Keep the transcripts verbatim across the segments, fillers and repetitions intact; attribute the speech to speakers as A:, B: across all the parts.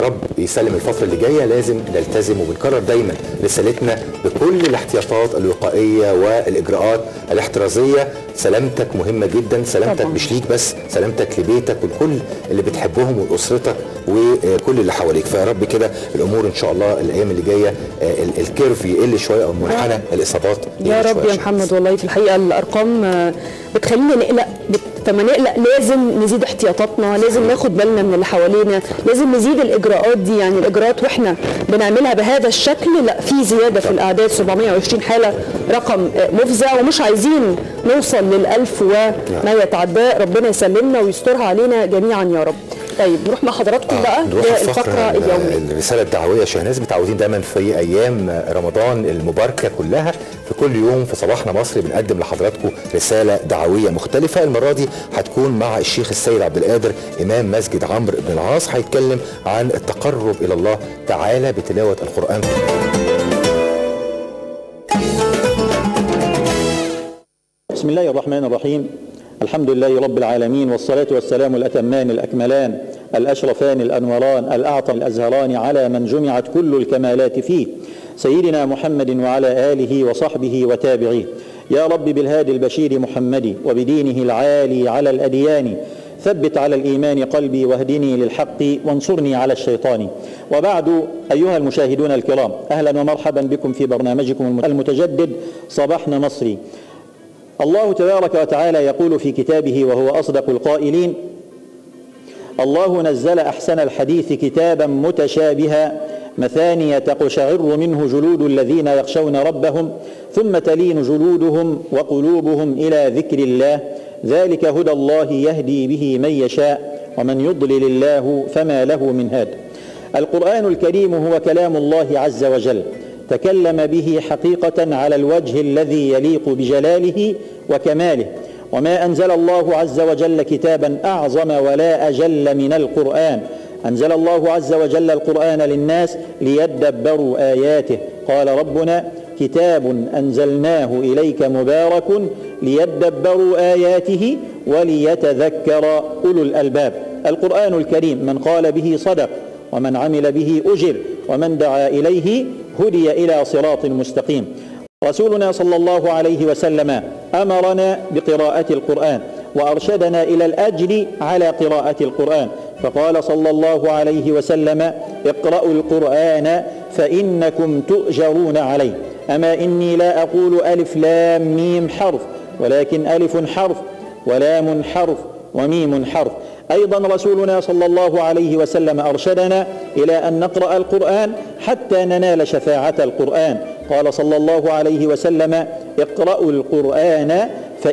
A: رب يسلم الفترة اللي جاية لازم نلتزم، وبنكرر دايما رسالتنا بكل الاحتياطات الوقائية والإجراءات الاحترازية. سلامتك مهمة جدا، سلامتك طبعا. مش ليك بس، سلامتك لبيتك ولكل اللي بتحبهم ولأسرتك وكل اللي حواليك. فيا رب كده الأمور إن شاء الله الأيام اللي جاية الكيرف يقل شوية أو منحنى الإصابات
B: يا رب يا محمد. والله في الحقيقة الأرقام بتخلينا نقلق، فما نقلق لازم نزيد احتياطاتنا، لازم ناخد بالنا من اللي حوالينا، لازم نزيد الاجراءات دي. يعني الاجراءات واحنا بنعملها بهذا الشكل لا في زياده في الاعداد، سبعمائة وعشرين حاله رقم مفزع، ومش عايزين نوصل للألف وما يتعداه. ربنا يسلمنا ويسترها علينا جميعا يا رب. طيب نروح مع حضراتكم آه بقى للفقره اليوميه،
A: الرساله الدعويه. شهناز متعودين دايما في ايام رمضان المباركه كلها في كل يوم في صباحنا مصري بنقدم لحضراتكم رساله دعويه مختلفه. المره دي هتكون مع الشيخ السيد عبد القادر امام مسجد عمرو بن العاص، هيتكلم عن التقرب الى الله تعالى بتلاوه القران.
C: بسم الله الرحمن الرحيم. الحمد لله رب العالمين، والصلاة والسلام الأتمان الأكملان الأشرفان الأنوران الأعطى الأزهران على من جمعت كل الكمالات فيه، سيدنا محمد وعلى آله وصحبه وتابعيه. يا رب بالهادي البشير محمد وبدينه العالي على الأديان، ثبت على الإيمان قلبي واهدني للحق وانصرني على الشيطان. وبعد، أيها المشاهدون الكرام، أهلا ومرحبا بكم في برنامجكم المتجدد صباحنا مصري. الله تبارك وتعالى يقول في كتابه وهو أصدق القائلين: الله نزل أحسن الحديث كتابا متشابها مثانية تقشعر منه جلود الذين يخشون ربهم ثم تلين جلودهم وقلوبهم إلى ذكر الله، ذلك هدى الله يهدي به من يشاء ومن يضلل الله فما له من هاد. القرآن الكريم هو كلام الله عز وجل، تكلم به حقيقة على الوجه الذي يليق بجلاله وكماله، وما أنزل الله عز وجل كتابا أعظم ولا أجل من القرآن. أنزل الله عز وجل القرآن للناس ليدبروا آياته. قال ربنا: كتاب أنزلناه إليك مبارك ليدبروا آياته وليتذكر أولو الألباب. القرآن الكريم من قال به صدق، ومن عمل به أجر، ومن دعا إليه هدي إلى صراط مستقيم. رسولنا صلى الله عليه وسلم أمرنا بقراءة القرآن وأرشدنا إلى الأجر على قراءة القرآن، فقال صلى الله عليه وسلم: اقرأوا القرآن فإنكم تؤجرون عليه. أما إني لا أقول ألف لام ميم حرف، ولكن ألف حرف ولام حرف وميم حرف. أيضا رسولنا صلى الله عليه وسلم أرشدنا إلى أن نقرأ القرآن حتى ننال شفاعة القرآن. قال صلى الله عليه وسلم: اقرأوا القرآن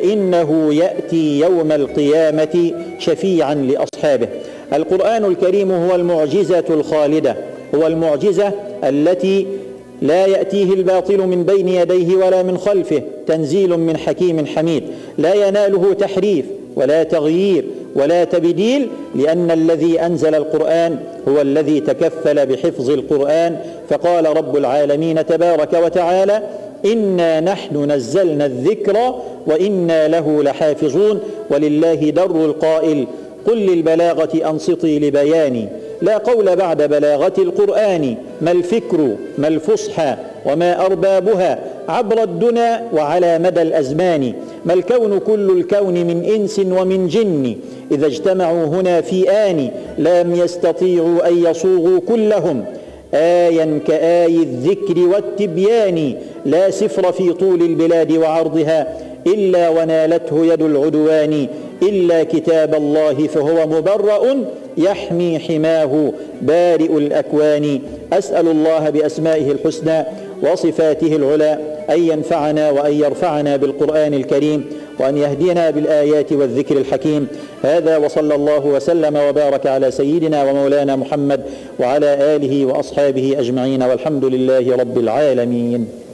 C: فإنه يأتي يوم القيامة شفيعا لأصحابه. القرآن الكريم هو المعجزة الخالدة، هو المعجزة التي لا يأتيه الباطل من بين يديه ولا من خلفه، تنزيل من حكيم حميد، لا يناله تحريف ولا تغيير ولا تبديل، لأن الذي أنزل القرآن هو الذي تكفل بحفظ القرآن. فقال رب العالمين تبارك وتعالى: إنا نحن نزلنا الذكر وإنا له لحافظون. ولله در القائل: قل للبلاغة أنصتي لبياني. لا قول بعد بلاغة القرآن، ما الفكر ما الفصحى وما أربابها عبر الدنا وعلى مدى الأزمان. ما الكون كل الكون من إنس ومن جن، إذا اجتمعوا هنا في آن لم يستطيعوا أن يصوغوا كلهم آيا كآي الذكر والتبيان. لا سفر في طول البلاد وعرضها إلا ونالته يد العدوان، إلا كتاب الله فهو مبرأ يحمي حماه بارئ الأكوان. أسأل الله بأسمائه الحسنى وصفاته العلى أن ينفعنا وأن يرفعنا بالقرآن الكريم، وأن يهدينا بالآيات والذكر الحكيم. هذا وصلى الله وسلم وبارك على سيدنا ومولانا محمد وعلى آله وأصحابه أجمعين، والحمد لله رب العالمين.